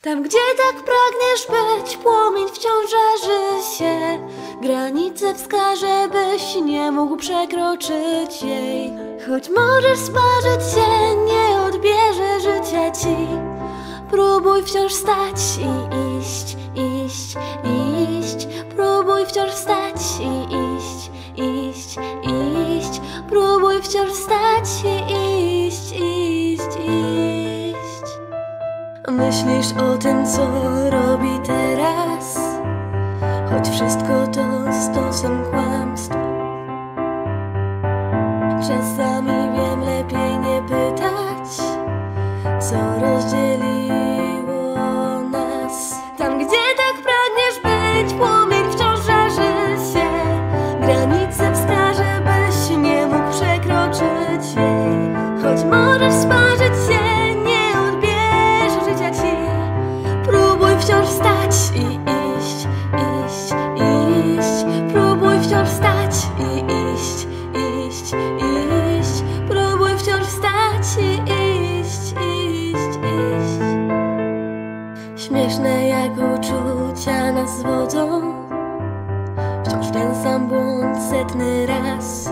Tam, gdzie tak pragniesz być, płomień wciąż żarzy się. Granice wskaże, byś nie mógł przekroczyć jej. Choć możesz sparzyć się, nie odbierze życia ci. Próbuj wciąż stać i iść, iść, iść. Próbuj wciąż stać i iść, iść, iść. Próbuj wciąż stać i iść, iść, iść. Myślisz o tym, co robi teraz, choć wszystko to stosem kłamstw. Czasami wiem, lepiej nie pytać, co rozdzieliło nas. Tam, gdzie tak pragniesz być, płomień wciąż żarzy się. Granice wskaże, byś nie mógł przekroczyć jej. Choć możesz sparzyć się, nie odbierze życia ci. Próbuj wciąż stać i iść, iść, iść. Próbuj wciąż stać i iść, iść, iść. Próbuj wciąż stać i iść, iść, iść. Śmieszne, jak uczucia nas zwodzą, wciąż ten sam błąd setny raz.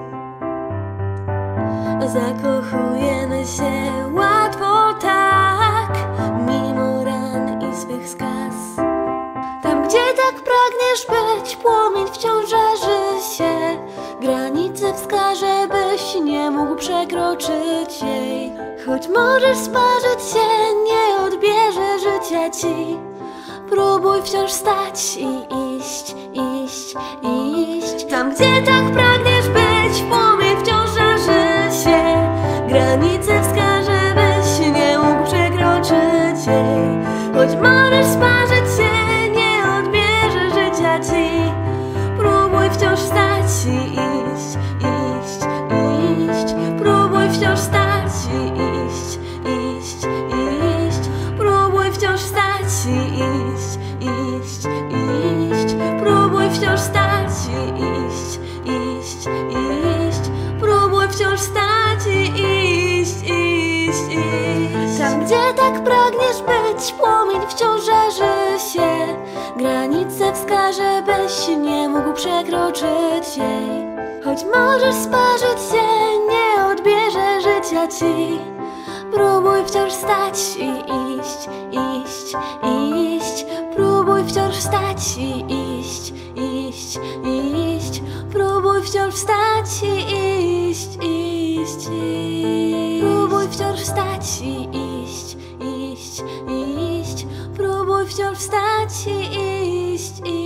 Zakochujemy się łatwo tak, mimo ran i swych skaz. Tam, gdzie tak pragniesz być, płomień wciąż żarzy się. Granice wskaże, byś nie mógł przekroczyć jej. Choć możesz sparzyć się, nie odbierze życia ci. Próbuj wciąż stać i iść, iść, iść. Tam, gdzie tak pragniesz być, płomień wciąż żarzy się. Granice wskaże, byś nie mógł przekroczyć jej. Choć możesz sparzyć się, nie odbierze życia ci. Próbuj wciąż stać i iść, iść, iść. Próbuj wciąż stać i iść, iść, iść. Próbuj wciąż stać i iść, iść, iść. Próbuj wciąż stać i iść, iść, iść. Próbuj wciąż stać i iść, iść, iść. Tam, gdzie tak pragniesz być, płomień wciąż żarzy się. Granice wskaże, byś nie mógł przekroczyć jej. Choć możesz sparzyć się, nie odbierze życia ci. Próbuj wciąż stać i iść, iść, iść. Próbuj wciąż stać i iść, iść, iść. Próbuj wciąż stać i iść, iść, iść. Próbuj wciąż stać i iść, iść, iść. Próbuj wciąż stać i iść, iść.